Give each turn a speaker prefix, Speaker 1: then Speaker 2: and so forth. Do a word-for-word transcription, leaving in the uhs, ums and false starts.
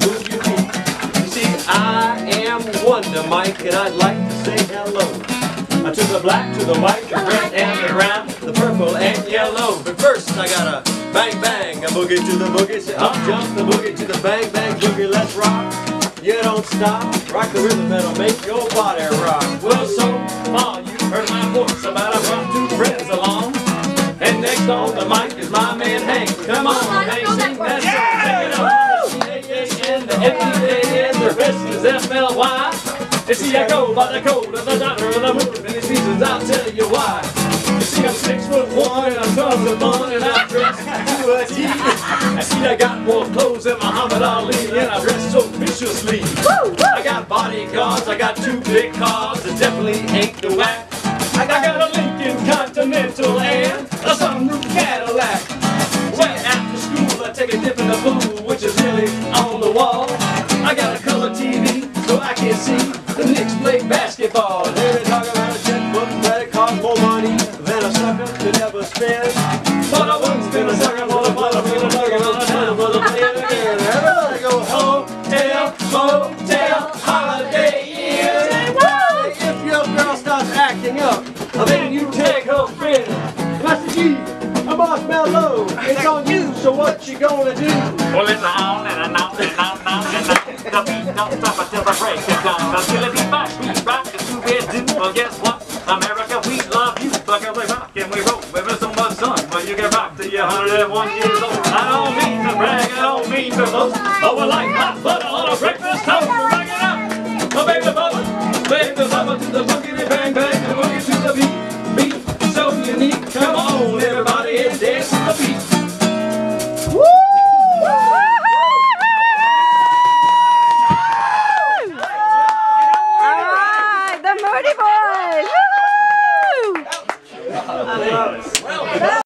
Speaker 1: move your feet. You see, I am Wonder Mike, and I'd like to say hello to the black, to the white, the red and the brown, the purple and yellow. But first I gotta bang bang, a boogie to the boogie, say up jump the boogie to the bang bang boogie. Let's rock. You don't stop, rock the rhythm that'll make your body rock. Well, so far you've heard my voice about I brought two friends along, and next on the mic is my man Hank. Come on, Hank, sing that song. Take it on. C A N, the F D A, and the rest is F L Y. You see, I go by the code of the doctor of the moon, and these reasons I'll tell you why. You see, I'm six foot one, and I'm tons of fun, and I'm dressed to a T. I see, I got more clothes than Muhammad Ali, and I dress so viciously. I got bodyguards, I got two big cars that definitely ain't the whack. I got a Lincoln Continental and a sunroof Cadillac. Well, after school, I take a dip in the pool, which is really on the wall. I got a color T V, so I can see the Knicks play basketball. They talk about a checkbook, credit card, more money than a sucker could ever spend. But I once been a sucker for the bottle, for the sucker, for the time, for the play it again. Everybody go hotel, motel, holiday inn. If your girl starts acting up, then you take her friend. Master G, I'm Marshmallow, it's on you, so what you gonna do?
Speaker 2: Well, it's on and on and on and on and on. The beat don't stop until the break is done. Until it be back, we rock the two bed do. Well, guess what? America, we love you. Because we rock and we roll. We've been so much sun. Well, you can rock till you're one hundred and one years old. I don't mean to brag, I don't mean to boast. But we're like hot butter